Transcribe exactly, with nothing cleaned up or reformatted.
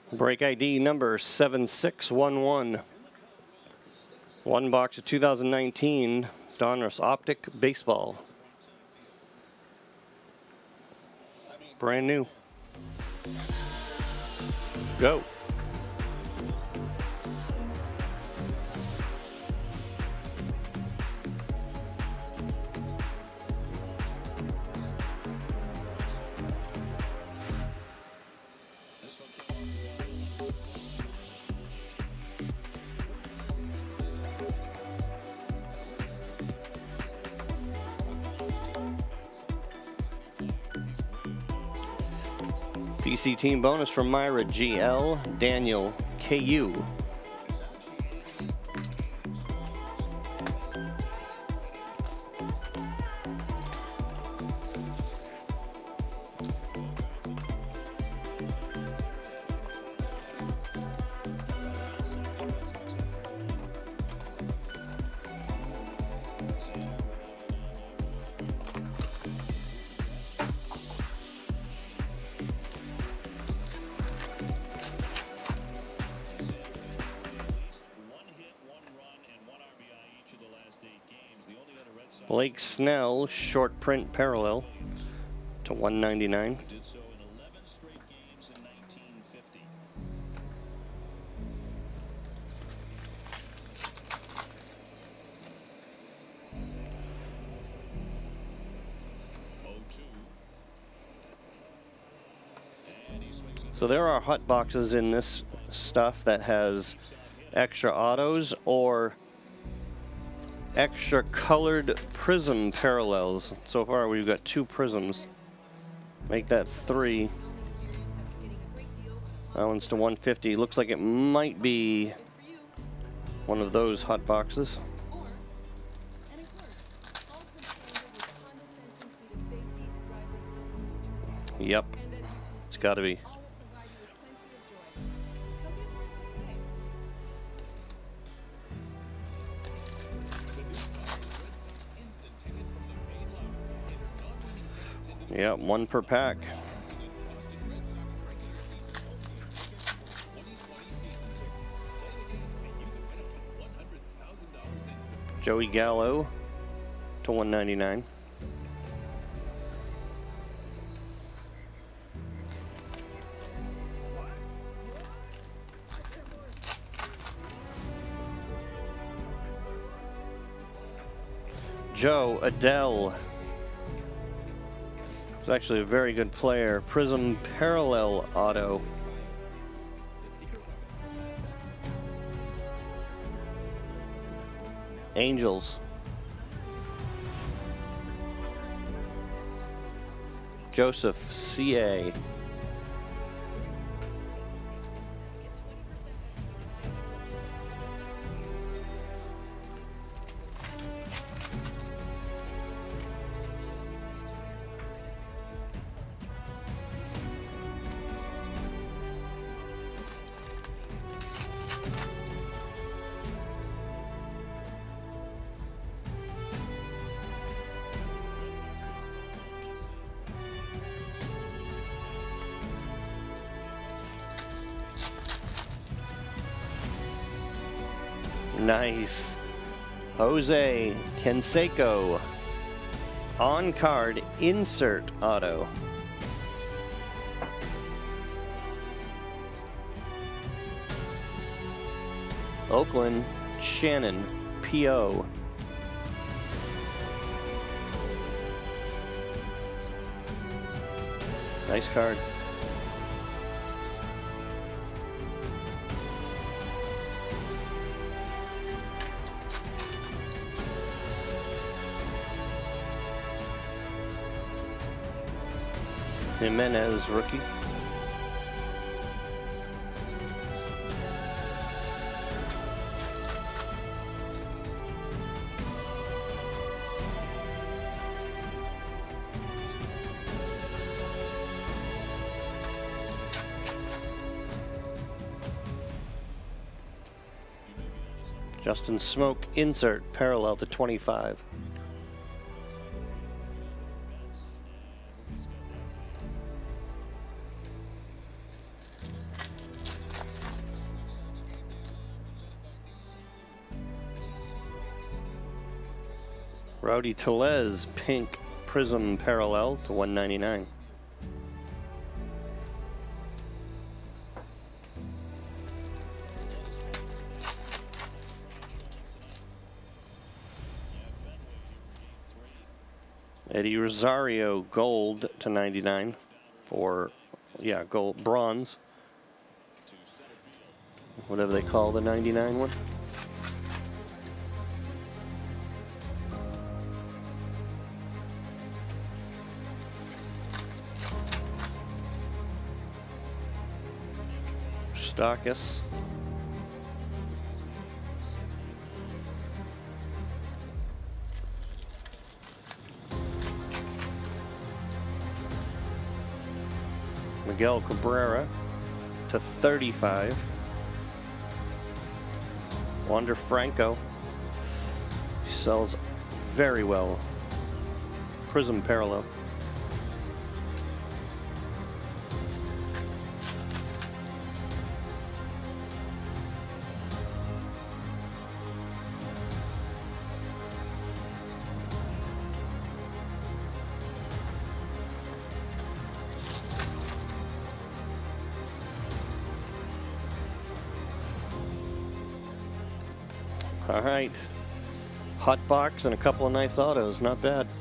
Break I D number seven six one one. One box of two thousand nineteen Donruss Optic Baseball. Brand new. Go. P C team bonus from Myra G L, Daniel K U. Blake Snell, short print parallel to one ninety-nine. So there are hot boxes in this stuff that has extra autos or extra colored prism parallels. So far we've got two prisms. Make that three. That one's to one fifty. Looks like it might be one of those hot boxes. Yep, it's got to be. Yeah, one per pack. Joey Gallo to one ninety-nine. Joe Adele. He's actually a very good player. Prism parallel auto. Angels. Joseph C A. Nice. Jose Canseco. On card insert auto. Oakland Shannon P O. Nice card. Jimenez rookie. Justin Smoke insert parallel to twenty-five. Rowdy Tellez, pink prism parallel to one ninety-nine. Eddie Rosario, gold to ninety-nine, or yeah, gold, bronze, whatever they call the ninety-nine one. Stockus. Miguel Cabrera to thirty-five. Wander Franco. He sells very well. Prism parallel. All right, hot box and a couple of nice autos, not bad.